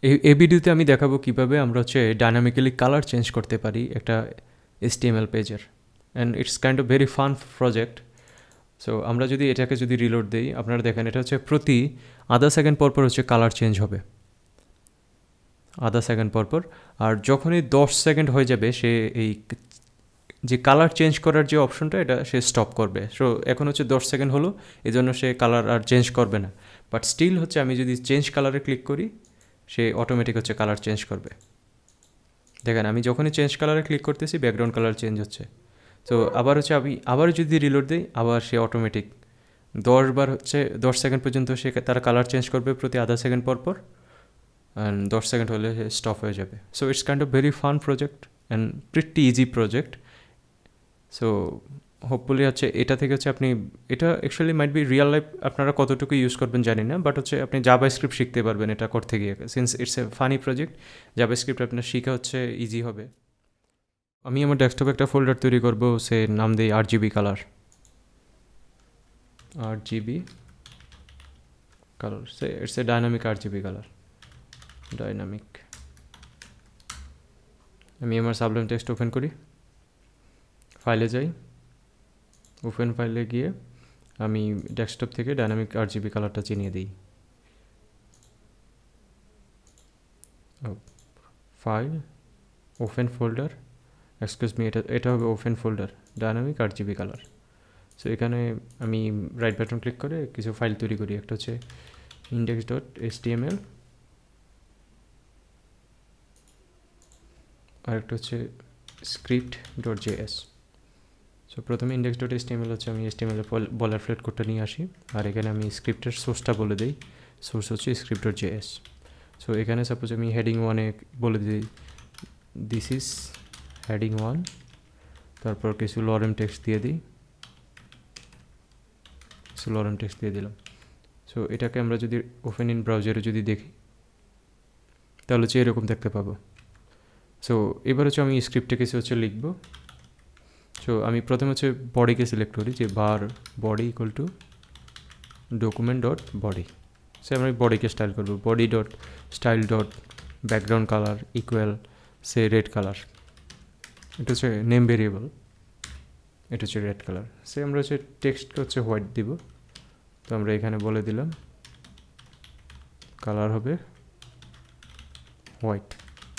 এই ভিডিওতে আমি দেখাবো কিভাবে আমরা হচ্ছে ডাইনামিক্যালি কালার চেঞ্জ করতে পারি একটা HTML পেজের, and it's kind of very fun project. So আমরা যদি এটাকে যদি রিলোড দিই, আপনারা দেখেন এটা হচ্ছে প্রতি আধা সেকেন্ড পরপর হচ্ছে কালার চেঞ্জ হবে, আধা সেকেন্ড পরপর। আর যখনই 10 সেকেন্ড হয়ে যাবে সে এই যে কালার চেঞ্জ করার যে অপশনটা এটা সে স্টপ করবে। সো এখন হচ্ছে 10 সেকেন্ড হলো, এই জন্য সে কালার আর চেঞ্জ করবে না। বাট স্টিল হচ্ছে আমি যদি চেঞ্জ কালারে ক্লিক করি, সে অটোমেটিক হচ্ছে কালার চেঞ্জ করবে। দেখেন আমি যখনই চেঞ্জ কালারে ক্লিক করতেছি ব্যাকগ্রাউন্ড কালার চেঞ্জ হচ্ছে। তো আবার হচ্ছে আমি আবার যদি রিলোড দিই, আবার সে অটোমেটিক 10 বার হচ্ছে 10 সেকেন্ড পর্যন্ত সে তার কালার চেঞ্জ করবে প্রতি আধা সেকেন্ড পর পর, অ্যান্ড 10 সেকেন্ড হলে সে স্টপ হয়ে যাবে। So it's kind of very fun project and pretty easy project. So hopefully হচ্ছে এটা থেকে হচ্ছে আপনি, এটা actually might be real life আপনারা কতটুকু ইউজ করবেন জানি না, বাট হচ্ছে আপনি জাভা স্ক্রিপ্ট শিখতে পারবেন এটা করতে গিয়ে। Since it's a funny project, JavaScript আপনার শেখা হচ্ছে ইজি হবে। আমি আমার ডেস্কটপে একটা ফোল্ডার তৈরি করবো, সে নাম দিই RGB কালার, RGB কালার। সে it's a dynamic RGB colour, dynamic. আমি আমার সাবলাইম টেক্সট ওপেন করি, ফাইলে যাই, ওপেন ফাইলে গিয়ে আমি ডেস্কটপ থেকে ডাইনামিক RGB কালারটা চিনিয়ে দিই। File, open folder, excuse me, এটা হবে open folder, dynamic RGB colour. So এখানে আমি রাইট বাটন ক্লিক করে কিছু ফাইল তৈরি করি। একটা হচ্ছে index.html, আর একটা হচ্ছে script.js। সো প্রথমে index.html হচ্ছে আমি HTML বলার ফ্লেট কোডটা নিয়ে আসি, আর এখানে আমি স্ক্রিপ্টের সোর্সটা বলে দিই, সোর্স হচ্ছে script.js। সো এখানে সাপোজ আমি হেডিং 1-এ বলে দিই দিস ইজ হেডিং 1, তারপর কিছু লরেম টেক্সট দিয়ে দিই, কিছু লরেম টেক্সট দিয়ে দিলাম। সো এটাকে আমরা যদি ওপেন ইন ব্রাউজারে যদি দেখি, তাহলে হচ্ছে এরকম দেখতে পাবো। সো এবার হচ্ছে আমি স্ক্রিপ্টে কিছু হচ্ছে লিখবো। সো আমি প্রথমে হচ্ছে বডিকে সিলেক্ট করি, যে var body equal to document dot body. সে আমরা বডিকে স্টাইল করবো, body dot style dot background colour equal সে রেড কালার। এটা হচ্ছে নেম ভেরিয়েবল, এটা হচ্ছে রেড কালার। সে আমরা হচ্ছে টেক্সটকে হচ্ছে হোয়াইট দিব, তো আমরা এখানে বলে দিলাম কালার হবে হোয়াইট।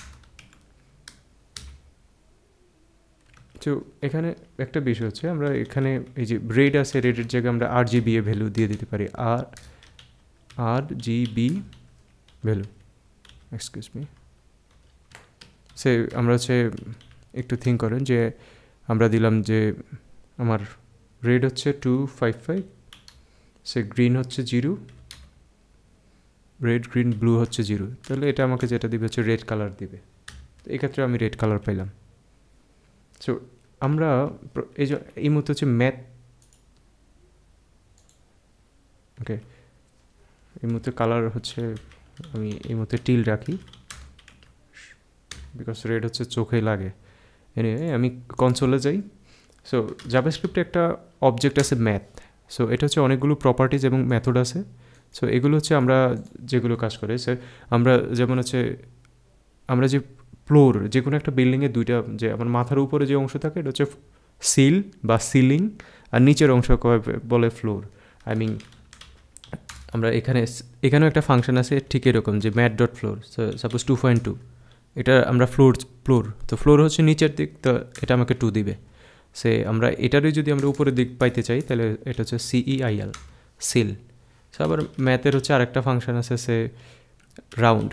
তো এখানে একটা বিষয় হচ্ছে আমরা এখানে এই যে রেড আছে, রেডের জায়গায় আমরা RGB এ ভ্যালু দিয়ে দিতে পারি, RGB ভ্যালু, এক্সকিউজ মি। সে আমরা হচ্ছে একটু থিঙ্ক করেন যে আমরা দিলাম যে আমার রেড হচ্ছে 255, সে গ্রিন হচ্ছে 0, রেড গ্রিন ব্লু হচ্ছে 0, তাহলে এটা আমাকে যেটা দিবে হচ্ছে রেড কালার দিবে। তো এক্ষেত্রে আমি রেড কালার পাইলাম। সো আমরা এই মুহূর্তে হচ্ছে ম্যাথ, ওকে, এই মুহূর্তে কালার হচ্ছে আমি এই মুহূর্তে টিল রাখি, বিকজ রেড হচ্ছে চোখে লাগে। এনিওয়ে আমি কনসোলে যাই। সো জাভাস্ক্রিপ্টে একটা অবজেক্ট আছে ম্যাথ। সো এটা হচ্ছে অনেকগুলো প্রপার্টিজ এবং মেথড আছে। সো এগুলো হচ্ছে আমরা যেগুলো কাজ করে, সে আমরা যেমন হচ্ছে আমরা যে ফ্লোর, যে কোনো একটা বিল্ডিংয়ে দুইটা, যে আমার মাথার উপরে যে অংশ থাকে এটা হচ্ছে সিল বা সিলিং, আর নিচের অংশ বলে ফ্লোর। আই মিন আমরা এখানেও একটা ফাংশন আছে ঠিক এরকম, যে ম্যাট ডট ফ্লোর, সাপোজ 2.2, এটা আমরা ফ্লোর, তো ফ্লোর হচ্ছে নিচের দিক, তো এটা আমাকে 2 দিবে। সে আমরা এটারই যদি আমরা উপরের দিক পাইতে চাই, তাহলে এটা হচ্ছে CEIL, সিল। সো আবার ম্যাথের হচ্ছে আরেকটা ফাংশন আছে, সে রাউন্ড,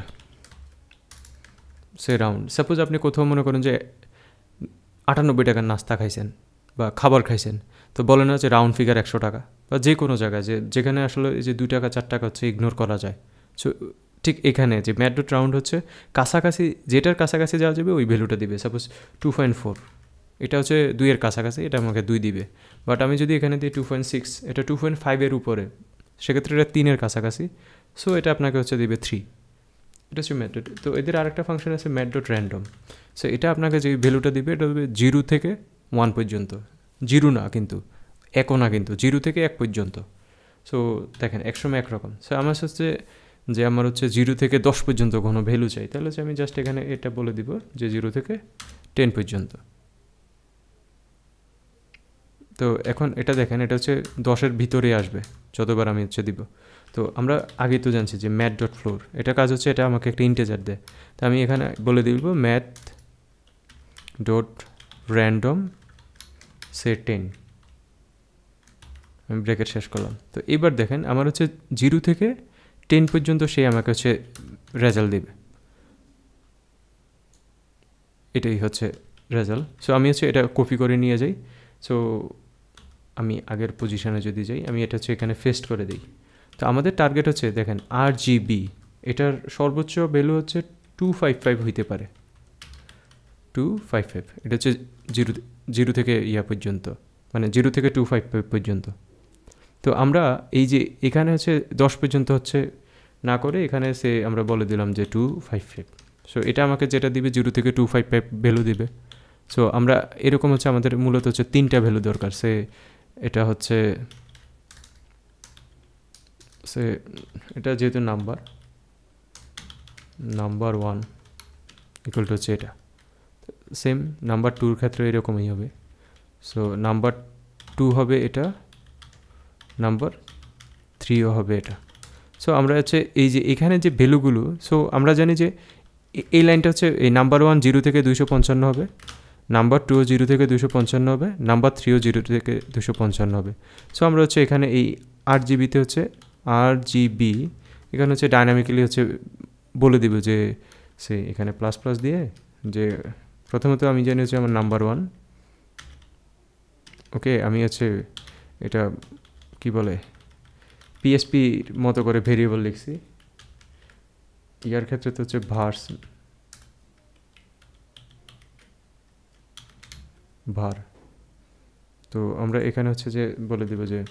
সাপোজ আপনি কোথাও মনে করেন যে 98 টাকার নাস্তা খাইছেন বা খাবার খাইছেন, তো বলে না যে রাউন্ড ফিগার 100 টাকা, বা যে কোনো জায়গায় যেখানে আসলে এই যে 2 টাকা 4 টাকা হচ্ছে ইগনোর করা যায়। সো ঠিক এখানে যে ম্যাট ডট রাউন্ড হচ্ছে কাছাকাছি, যেটার কাছাকাছি যাওয়া যাবে ওই ভ্যালুটা দিবে। সাপোজ 2.4, এটা হচ্ছে 2-এর কাছাকাছি, এটা আমাকে 2 দিবে। বাট আমি যদি এখানে দিই 2.6, এটা 2.5-এর উপরে, সেক্ষেত্রে এটা 3-এর কাছাকাছি, সো এটা আপনাকে হচ্ছে দিবে 3। এটা হচ্ছে ম্যাথড। তো এদের আরেকটা ফাংশন আছে ম্যাথ ডট র্যান্ডম। সো এটা আপনাকে যে ভ্যালুটা দিবে এটা দেবে 0 থেকে 1 পর্যন্ত, 0 না কিন্তু 1ও না, কিন্তু 0 থেকে 1 পর্যন্ত। সো দেখেন একসময় একরকম। সো আমার হচ্ছে যে আমার হচ্ছে 0 থেকে 10 পর্যন্ত কোনো ভ্যালু চাই, তাহলে হচ্ছে আমি জাস্ট এখানে এটা বলে দিব যে 0 থেকে 10 পর্যন্ত। তো এখন এটা দেখেন, এটা হচ্ছে 10-এর ভিতরে আসবে যতবার আমি হচ্ছে দিব। তো আমরা আগেই তো জানছি যে ম্যাথ ডট ফ্লোর, এটা কাজ হচ্ছে এটা আমাকে একটা ইন্টিজার দেয়। তো আমি এখানে বলে দিব ম্যাথ ডট র্যান্ডম সে 10, আমি ব্রেকেট শেষ করলাম। তো এবার দেখেন আমার হচ্ছে 0 থেকে 10 পর্যন্ত সে আমাকে হচ্ছে রেজাল্ট দেবে, এটাই হচ্ছে রেজাল্ট। সো আমি হচ্ছে এটা কপি করে নিয়ে যাই। সো আমি আগের পজিশনে যদি যাই, আমি এটা হচ্ছে এখানে পেস্ট করে দিই। তো আমাদের টার্গেট হচ্ছে দেখেন RGB, এটার সর্বোচ্চ ভ্যালু হচ্ছে 255 হইতে পারে, 255, এটা হচ্ছে 0 থেকে পর্যন্ত, মানে 0 থেকে 255 পর্যন্ত। তো আমরা এই যে এখানে হচ্ছে 10 পর্যন্ত হচ্ছে না করে এখানে সে আমরা বলে দিলাম যে 255। সো এটা আমাকে যেটা দিবে 0 থেকে 255 ভ্যালু দিবে। সো আমরা এরকম হচ্ছে আমাদের মূলত হচ্ছে 3টা ভ্যালু দরকার। সে এটা হচ্ছে এটা যেহেতু নাম্বার 1 ইকুয়াল টু হচ্ছে এটা, সেম নাম্বার 2-র ক্ষেত্রে এরকমই হবে। সো নাম্বার 2 হবে এটা, নাম্বার 3ও হবে এটা। সো আমরা হচ্ছে এই যে এখানে যে ভ্যালুগুলো, সো আমরা জানি যে এই লাইনটা হচ্ছে এই নাম্বার 1 0 থেকে 255 হবে, নাম্বার 2ও 0 থেকে 255 হবে, নাম্বার 3ও 0 থেকে 255 হবে। সো আমরা হচ্ছে এখানে এই RGBতে হচ্ছে RGB এখানে হচ্ছে ডাইনামিক্যালি হচ্ছে বলে দিব যে সে এখানে প্লাস প্লাস দিয়ে যে প্রথমত আমি জানি হচ্ছে আমার নাম্বার 1, ওকে, আমি হচ্ছে এটা কি বলে পিএসপির মতো করে ভেরিয়েবল লিখছি, ইয়ার ক্ষেত্রে তো হচ্ছে var। তো আমরা এখানে হচ্ছে যে বলে দিব যে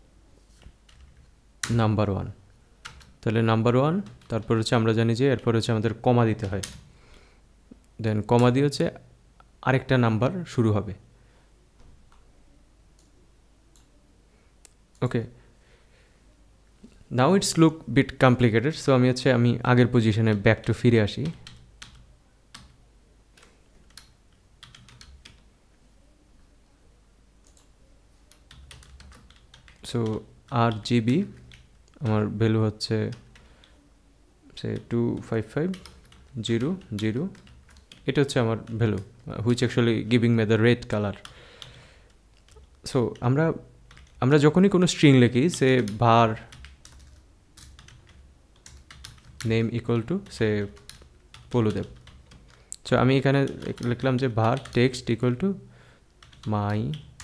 নাম্বার 1, তাহলে নাম্বার 1, তারপর হচ্ছে আমরা জানি যে এরপর হচ্ছে আমাদের কমা দিতে হয়, দেন কমা দিয়ে হচ্ছে আরেকটা নাম্বার শুরু হবে, okay. Now it's look bit complicated. So আমি হচ্ছে আমি আগের পজিশনে ব্যাক টু ফিরে আসি। সো RGB আমার ভ্যালু হচ্ছে সে 255,0,0, এটা হচ্ছে আমার value which actually giving me the red colour. So আমরা যখনই কোনো স্ট্রিং লিখি সে var নেম ইকুয়াল টু সে পলুদেব। সো আমি এখানে লিখলাম যে var text equal to my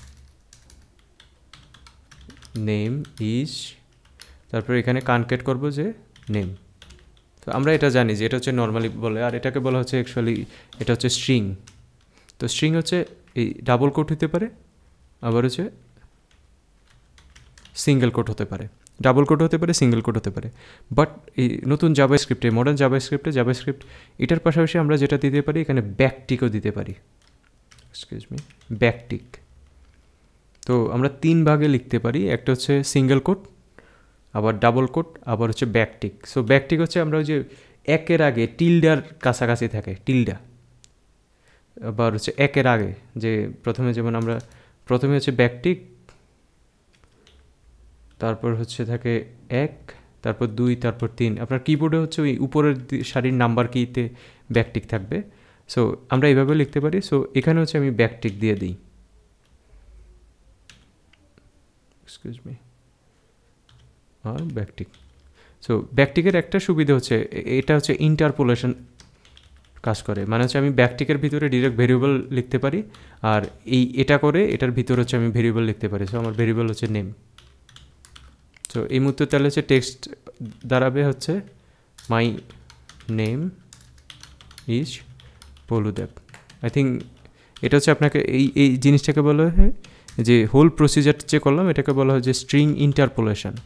name is, তারপর এখানে কনক্যাট করব যে নেম। তো আমরা এটা জানি যে এটা হচ্ছে নর্মালি বলে, আর এটাকে বলা হচ্ছে অ্যাকচুয়ালি এটা হচ্ছে স্ট্রিং। তো স্ট্রিং হচ্ছে এই ডাবল কোট হতে পারে, আবার হচ্ছে সিঙ্গেল কোট হতে পারে, ডাবল কোট হতে পারে, সিঙ্গেল কোট হতে পারে। বাট এই নতুন জাভাস্ক্রিপ্টে, মডার্ন জাভাস্ক্রিপ্ট এটার পাশাপাশি আমরা যেটা দিতে পারি এখানে ব্যাকটিকও দিতে পারি, এক্সকিউজ মি, ব্যাকটিক। তো আমরা 3 ভাগে লিখতে পারি, একটা হচ্ছে সিঙ্গেল কোট, আবার ডাবল কোট, আবার হচ্ছে ব্যাকটিক। সো ব্যাকটিক হচ্ছে আমরা ওই যে একের আগে টিল্ডার কাছাকাছি থাকে টিল্ডা, আবার হচ্ছে একের আগে যে প্রথমে যেমন আমরা প্রথমে হচ্ছে ব্যাকটিক, তারপর হচ্ছে থাকে 1, তারপর 2, তারপর 3। আপনার কিবোর্ডে হচ্ছে ওই উপরের সারির নাম্বার কিতে ব্যাকটিক থাকবে। সো আমরা এইভাবে লিখতে পারি। সো এখানে হচ্ছে আমি ব্যাকটিক দিয়ে দিই, এক্সকিউজ মি, আর ব্যাকটিক। সো ব্যাকটিকের একটা সুবিধা হচ্ছে এটা হচ্ছে ইন্টারপোলেশন কাজ করে, মানে হচ্ছে আমি ব্যাকটিকের ভিতরে ডিরেক্ট ভেরিয়েবল লিখতে পারি, আর এটা করে এটার ভিতরে হচ্ছে আমি ভেরিয়েবল লিখতে পারি। সো আমার ভেরিয়েবল হচ্ছে নেম। সো এই মুহূর্তে তাহলে হচ্ছে টেক্সট দাঁড়াবে হচ্ছে my name is Poludev. I think এটা হচ্ছে আপনাকে এই জিনিসটাকে বলা হয় যে হোল প্রসিজার যে করলাম এটাকে বলা হয় যে স্ট্রিং ইন্টারপোলেশন।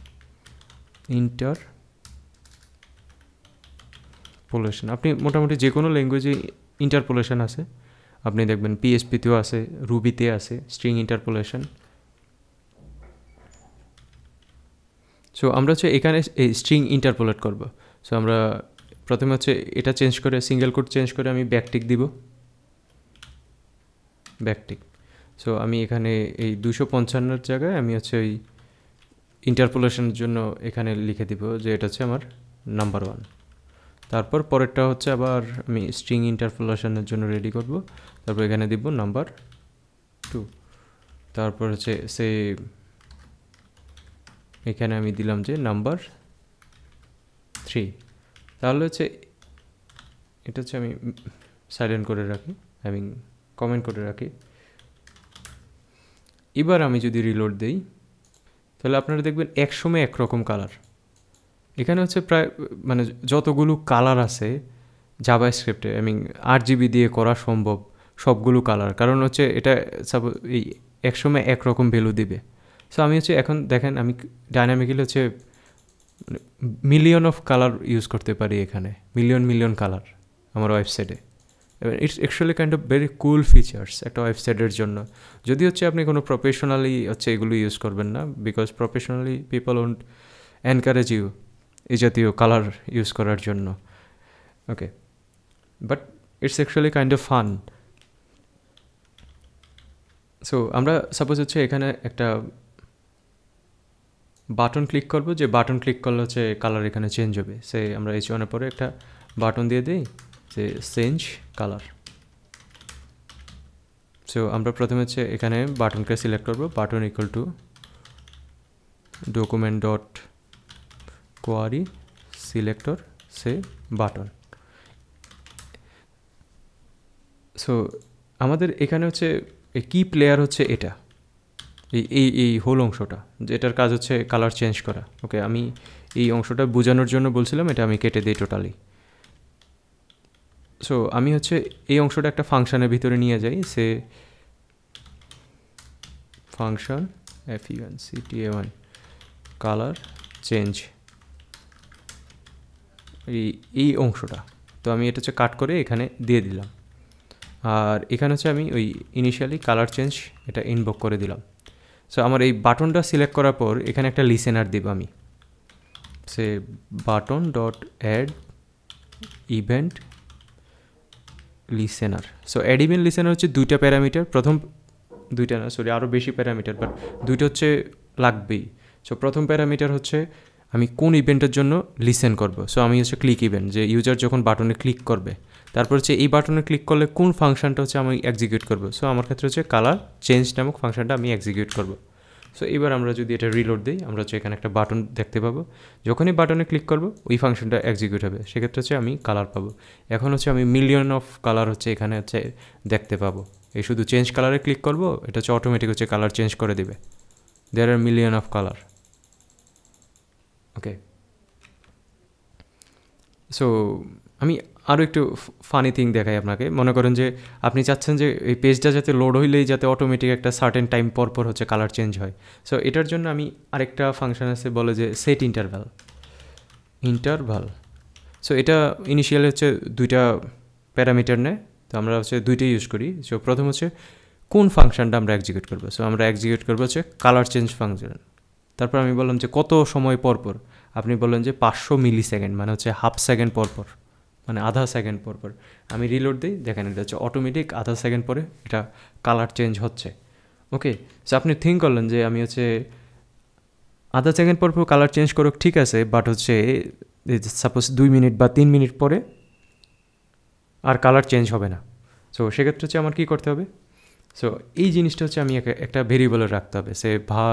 আপনি মোটামুটি যে কোনো ল্যাঙ্গুয়েজে ইন্টারপোলেশন আছে, আপনি দেখবেন পিএসপিতেও আছে, রুবিতে আছে স্ট্রিং ইন্টারপোলেশন। সো আমরা হচ্ছে এখানে এই স্ট্রিং ইন্টারপোলেট করব। সো আমরা প্রথমে হচ্ছে এটা চেঞ্জ করে সিঙ্গেল কোট চেঞ্জ করে আমি ব্যাকটিক দিব, ব্যাকটিক। সো আমি এখানে এই 255 জায়গায় আমি হচ্ছে ওই ইন্টারপোলেশনের জন্য এখানে লিখে দিব যে এটা হচ্ছে আমার নাম্বার 1। তারপর পরেরটা হচ্ছে আবার আমি স্ট্রিং ইন্টারপোলেশনের জন্য রেডি করব, তারপর এখানে দিব নাম্বার 2। তারপর হচ্ছে সে এখানে আমি দিলাম যে নাম্বার 3। তাহলে হচ্ছে এটা হচ্ছে আমি সাইলেন্ট করে রাখি, আমি কমেন্ট করে রাখি। এবার আমি যদি রিলোড দেই তাহলে আপনারা দেখবেন একসময় একরকম কালার। এখানে হচ্ছে প্রায় মানে যতগুলো কালার আছে জাভাস্ক্রিপ্টে, আই মিন RGB দিয়ে করা সম্ভব সবগুলো কালার, কারণ হচ্ছে এটা সাপোজ এই একসময় একরকম ভ্যালু দিবে। সো আমি হচ্ছে এখন দেখেন আমি ডাইনামিক্যালি হচ্ছে মিলিয়ন অফ কালার ইউজ করতে পারি, এখানে মিলিয়ন কালার আমার ওয়েবসাইটে। It's actually kind of very cool features একটা ওয়েবসাইটের জন্য। যদি হচ্ছে আপনি কোনো প্রফেশনালি হচ্ছে এগুলো ইউজ করবেন না, because professionally people won't encourage you এই জাতীয় কালার ইউজ করার জন্য। Okay, but it's actually kind of fun. So আমরা সাপোজ হচ্ছে এখানে একটা বাটন ক্লিক করব, যে বাটন ক্লিক করলে হচ্ছে কালার এখানে চেঞ্জ হবে। সে আমরা H1-এর পরে একটা বাটন দিয়ে দিই যে চেঞ্জ কালার। সো আমরা প্রথমে হচ্ছে এখানে বাটনকে সিলেক্ট করব, button equal to document dot query selector say button. So আমাদের এখানে হচ্ছে কি প্লেয়ার হচ্ছে এটা, এই হোল অংশটা, যেটার কাজ হচ্ছে কালার চেঞ্জ করা। ওকে, আমি এই অংশটা বোঝানোর জন্য বলছিলাম, এটা আমি কেটে দিই টোটালি। সো আমি হচ্ছে এই অংশটা একটা ফাংশনের ভিতরে নিয়ে যাই, সে ফাংশন FUNCTA1 কালার চেঞ্জ, এই অংশটা। তো আমি এটা হচ্ছে কাট করে এখানে দিয়ে দিলাম, আর এখানে হচ্ছে আমি ওই ইনিশিয়ালি কালার চেঞ্জ এটা ইনভোক করে দিলাম। সো আমার এই বাটনটা সিলেক্ট করার পর এখানে একটা লিসেনার দিব আমি, say button dot add event listener. So add event listener হচ্ছে দুইটা প্যারামিটার, প্রথম দুইটা না সরি আরও বেশি প্যারামিটার, বাট দুইটা হচ্ছে লাগবেই। সো প্রথম প্যারামিটার হচ্ছে আমি কোন ইভেন্টের জন্য লিসেন করব। সো আমি হচ্ছে ক্লিক ইভেন্ট, যে ইউজার যখন বাটনে ক্লিক করবে, তারপর হচ্ছে এই বাটনে ক্লিক করলে কোন ফাংশনটা হচ্ছে আমি এক্সিকিউট করব। সো আমার ক্ষেত্রে হচ্ছে কালার চেঞ্জ নামক ফাংশনটা আমি এক্সিকিউট করব। সো এবার আমরা যদি এটা রিলোড দিই, আমরা হচ্ছে এখানে একটা বাটন দেখতে পাবো, যখনই বাটনে ক্লিক করব ওই ফাংশনটা এক্সিকিউট হবে, সেক্ষেত্রে হচ্ছে আমি কালার পাবো। এখন হচ্ছে আমি মিলিয়ন অফ কালার হচ্ছে এখানে হচ্ছে দেখতে পাবো। এই শুধু চেঞ্জ কালারে ক্লিক করব, এটা হচ্ছে অটোমেটিক হচ্ছে কালার চেঞ্জ করে দেবে। There are million of colour. Okay, so আমি আরও একটু ফানি থিং দেখাই আপনাকে। মনে করেন যে আপনি চাচ্ছেন যে এই পেজটা যাতে লোড হইলেই যাতে অটোমেটিক একটা সার্টেন টাইম পর হচ্ছে কালার চেঞ্জ হয়। সো এটার জন্য আমি আরেকটা ফাংশন আছে, বলে যে সেট ইন্টারভাল। সো এটা ইনিশিয়ালি হচ্ছে দুইটা প্যারামিটার নেয়, তো আমরা হচ্ছে দুইটাই ইউজ করি। সো প্রথম হচ্ছে কোন ফাংশনটা আমরা এক্সিকিউট করবো। সো আমরা এক্সিকিউট করবো হচ্ছে কালার চেঞ্জ ফাংশন। তারপর আমি বললাম যে কত সময় পর, আপনি বললেন যে 500 মিলি সেকেন্ড, মানে হচ্ছে হাফ সেকেন্ড পর, মানে আধা সেকেন্ড পর। আমি রিলোড দিই, দেখেন এটা হচ্ছে অটোমেটিক আধা সেকেন্ড পরে এটা কালার চেঞ্জ হচ্ছে। ওকে, সো আপনি থিঙ্ক করলেন যে আমি হচ্ছে আধা সেকেন্ড পর কালার চেঞ্জ করুক, ঠিক আছে, বাট হচ্ছে সাপোজ 2 মিনিট বা 3 মিনিট পরে আর কালার চেঞ্জ হবে না। সো সেক্ষেত্রে হচ্ছে আমার কী করতে হবে, সো এই জিনিসটা হচ্ছে আমি একটা ভেরিয়েবলে রাখতে হবে, সে ভার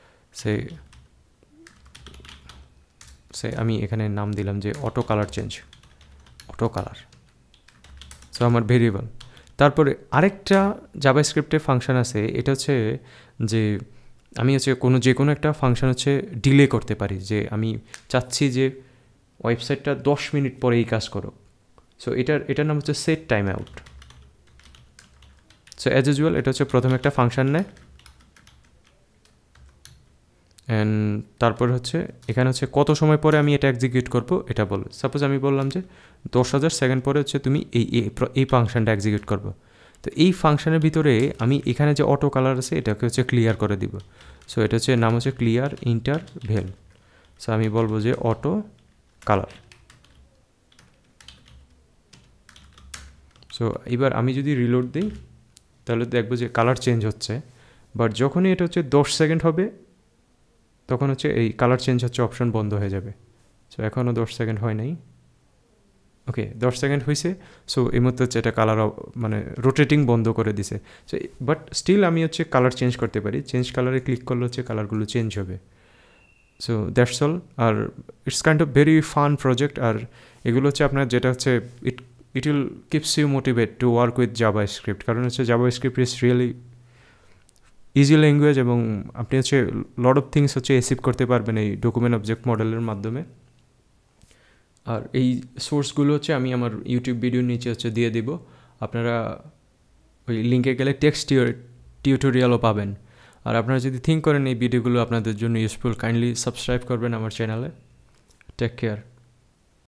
সে আমি এখানে নাম দিলাম যে auto colour change, auto colour. So আমার ভেরিয়েবল। তারপরে আরেকটা জাভাস্ক্রিপ্টের ফাংশন আছে, এটা হচ্ছে যে আমি হচ্ছে যে কোনো একটা ফাংশন হচ্ছে ডিলে করতে পারি, যে আমি চাচ্ছি যে ওয়েবসাইটটা 10 মিনিট পরে এই কাজ করো। সো এটার নাম হচ্ছে set time out. So as usual এটা হচ্ছে প্রথমে একটা ফাংশন নেয়, অ্যান্ড তারপর হচ্ছে এখানে হচ্ছে কত সময় পরে আমি এটা এক্সিকিউট করবো এটা বলবে। সাপোজ আমি বললাম যে 10,000 সেকেন্ড পরে হচ্ছে তুমি এই ফাংশনটা এক্সিকিউট করবো। তো এই ফাংশনের ভিতরে আমি এখানে যে অটো কালার আছে এটাকে হচ্ছে ক্লিয়ার করে দিব। সো এটা হচ্ছে নাম হচ্ছে ক্লিয়ার ইন্টারভেল। সো আমি বলবো যে অটো কালার। সো এবার আমি যদি রিলোড দিই তাহলে দেখবো যে কালার চেঞ্জ হচ্ছে, বাট যখনই এটা হচ্ছে 10 সেকেন্ড হবে তখন হচ্ছে এই কালার চেঞ্জ হচ্ছে অপশন বন্ধ হয়ে যাবে। সো এখনও 10 সেকেন্ড হয় নাই, ওকে 10 সেকেন্ড হয়েছে। সো এই মুহূর্তে হচ্ছে এটা কালার মানে রোটেটিং বন্ধ করে দিছে। সো বাট স্টিল আমি হচ্ছে কালার চেঞ্জ করতে পারি, চেঞ্জ কালারে ক্লিক করলে হচ্ছে কালারগুলো চেঞ্জ হবে। So that's all. আর it's kind of very fun project. আর এগুলো হচ্ছে আপনার যেটা হচ্ছে it will keeps you motivate to work with JavaScript, কারণ হচ্ছে JavaScript is really easy language এবং আপনি হচ্ছে লট অফ থিংস হচ্ছে অ্যাচিভ করতে পারবেন এই ডকুমেন্ট অবজেক্ট মডেলের মাধ্যমে। আর এই সোর্সগুলো হচ্ছে আমি আমার ইউটিউব ভিডিওর নিচে হচ্ছে দিয়ে দিব, আপনারা ওই লিঙ্কে গেলে টেক্সট টিউটোরিয়ালও পাবেন। আর আপনারা যদি থিঙ্ক করেন এই ভিডিওগুলো আপনাদের জন্য ইউজফুল, কাইন্ডলি সাবস্ক্রাইব করবেন আমার চ্যানেলে। Take care.